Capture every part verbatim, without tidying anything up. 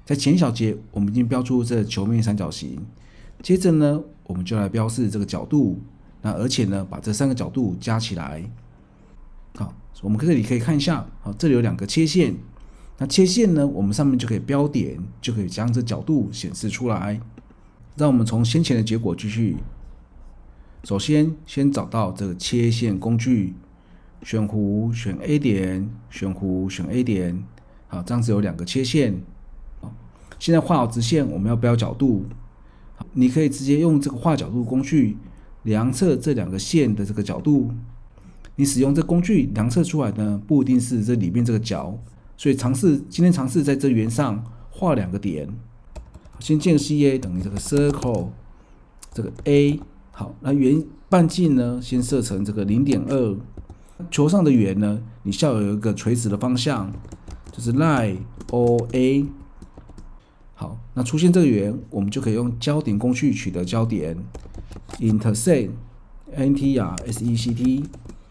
在前一小节我们已经标出这球面三角形，接着呢，我们就来标示这个角度，那而且呢，把这三个角度加起来。好，我们这里可以看一下，好，这里有两个切线，那切线呢，我们上面就可以标点，就可以将这角度显示出来。让我们从先前的结果继续。首先，先找到这个切线工具，选弧，选 A 点，选弧，选 A 点。好，这样子有两个切线。好，现在画好直线，我们要标角度。你可以直接用这个画角度工具量测这两个线的这个角度。你使用这工具量测出来呢，不一定是这里面这个角，所以尝试今天尝试在这圆上画两个点。先建 C A 等于这个 circle 这个 A。好，那圆半径呢，先设成这个 零点二。球上的圆呢，你需要有一个垂直的方向，就是 line O A。好，那出现这个圆，我们就可以用焦点工具取得焦点 ，intersect N T R S E C T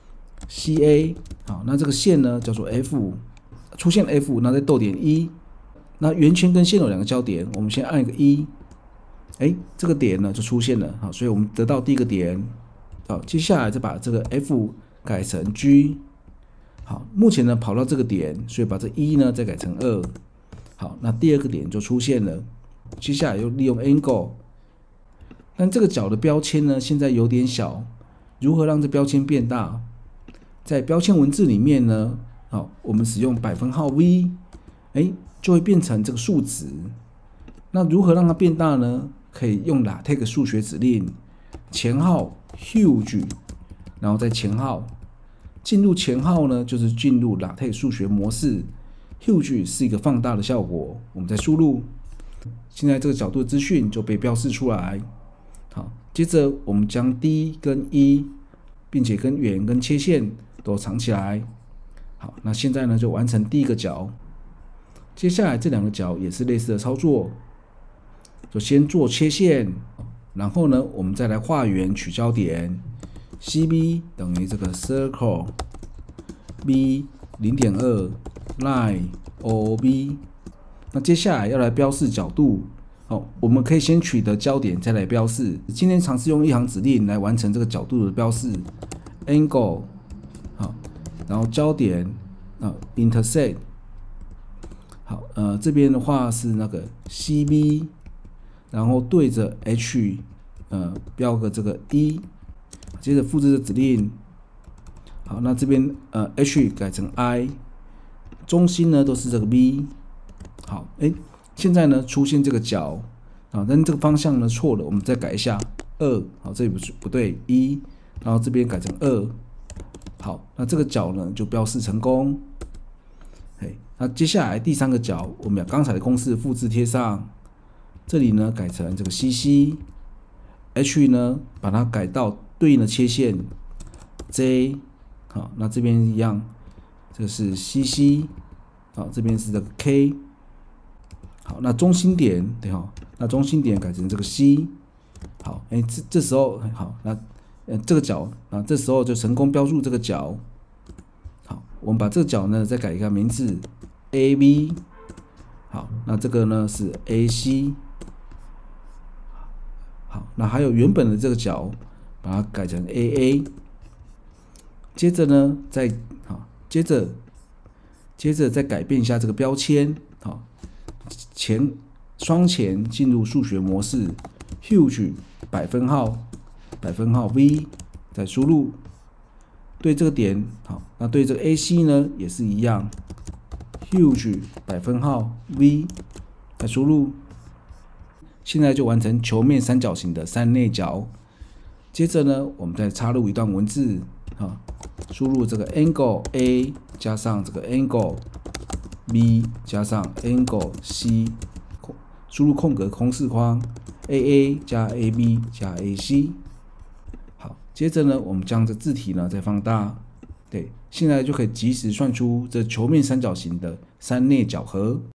C A。好，那这个线呢叫做 F， 出现 F， 那再逗点一。那圆圈跟线有两个交点，我们先按一个一。哎，这个点呢就出现了，好，所以我们得到第一个点。好，接下来再把这个 F 改成 G。好，目前呢跑到这个点，所以把这一呢再改成二。好，那第二个点就出现了。接下来又利用 angle， 但这个角的标签呢现在有点小，如何让这标签变大？在标签文字里面呢，好，我们使用百分号 V， 哎，就会变成这个数值。那如何让它变大呢？可以用 LaTeX 数学指令前号 huge， 然后再前号。进入前号呢，就是进入 LaTeX 数学模式。huge 是一个放大的效果，我们再输入，现在这个角度的资讯就被标示出来。好，接着我们将 D 跟 E， 并且跟圆跟切线都藏起来。好，那现在呢就完成第一个角。接下来这两个角也是类似的操作。就先做切线，然后呢，我们再来画圆取焦点 ，C B 等于这个 circle B 零点二 line O B。那接下来要来标示角度，好，我们可以先取得焦点，再来标示。今天尝试用一行指令来完成这个角度的标示 ，angle 好，然后焦点啊 intersect 好，呃，这边的话是那个 C B。然后对着 H， 呃，标个这个一，接着复制这指令。好，那这边呃 H 改成 I， 中心呢都是这个 V。好，哎，现在呢出现这个角，啊，但这个方向呢错了，我们再改一下二。好，这里不不对一，然后这边改成二。好，那这个角呢就标示成功。哎，那接下来第三个角，我们把刚才的公式复制贴上。这里呢改成这个 C C，H 呢把它改到对应的切线 J， 好，那这边一样，这个是 C C， 好，这边是这个 K， 好，那中心点对哈，那中心点改成这个 C， 好，哎，这这时候好，那呃这个角啊，这时候就成功标注这个角，好，我们把这个角呢再改一个名字 A B， 好，那这个呢是 A C。好，那还有原本的这个角，把它改成 A A。接着呢，再好，接着接着再改变一下这个标签，好，前双前进入数学模式 ，huge 百分号百分号 V， 再输入，对这个点好，那对这个 A C 呢也是一样 ，huge 百分号 V， 再输入。现在就完成球面三角形的三内角。接着呢，我们再插入一段文字，啊，输入这个 angle A 加上这个 angle B 加上 angle C， 输入空格公式框 A A 加 A B 加 A C。好，接着呢，我们将这字体呢再放大，对，现在就可以及时算出这球面三角形的三内角和。